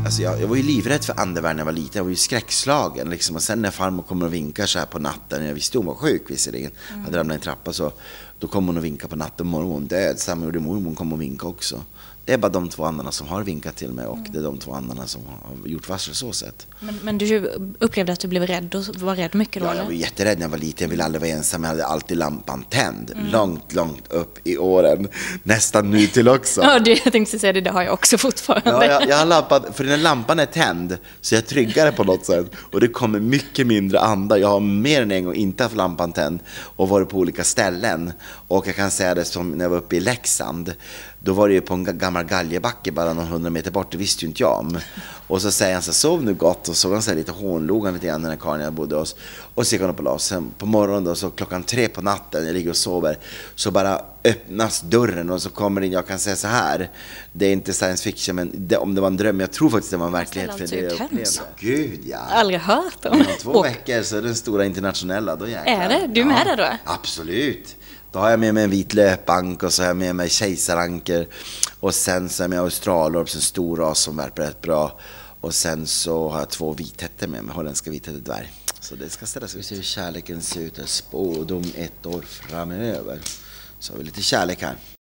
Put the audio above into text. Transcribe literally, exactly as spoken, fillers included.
Alltså jag, jag var ju livrädd för andevärlden när jag var liten. Jag var ju skräckslagen liksom. Och sen när farmor kommer och vinkar så här på natten, jag visste hon var sjuk visserligen, mm. jag hade ramlat i en trappa, så då kom hon och vinkar på natten, morgon hon död. Samma gjorde mormor, hon kom och vinkade också. Det är bara de två andarna som har vinkat till mig, och mm. det är de två andarna som har gjort varsel så sätt. Men, men du upplevde att du blev rädd och var rädd mycket då? Ja, jag var jätterädd när jag var liten. Jag ville aldrig vara ensam. Jag hade alltid lampan tänd. Mm. Långt, långt upp i åren. Nästan nu till också. Ja, det, jag tänkte säga det, det har jag också fortfarande. Ja, jag, jag har lampan, för när lampan är tänd så är jag tryggare på något sätt. Och det kommer mycket mindre andar. Jag har mer än en gång inte haft lampan tänd och varit på olika ställen. Och jag kan säga det som när jag var uppe i Leksand. Då var det ju på en gammal galjebacke bara någon hundra meter bort, det visste ju inte jag om. Och så säger han så, sov nu gott, och så var han så här lite hånlog han lite grann, den här karln jag bodde hos. Och så gick han upp och la. Sen på morgonen då, så klockan tre på natten, jag ligger och sover, så bara öppnas dörren och så kommer in, jag kan säga så här, det är inte science fiction, men det, om det var en dröm, jag tror faktiskt det var en verklighet, för det jag upplevde. Gud, ja. Aldrig hört om. Om två veckor så är det den stora internationella, då jäklar. Är det? Du är med ja, där då? Absolut. Då har jag med mig en vit löpank, och så har jag med mig kejsaranker, och sen så är jag med australorp, en stor ras som värper rätt bra, och sen så har jag två vithetter med mig, holländska vithättedvärg. Så det ska ställas. Vi ser hur kärleken ser ut, spådom ett år framöver. Så har vi lite kärlek här.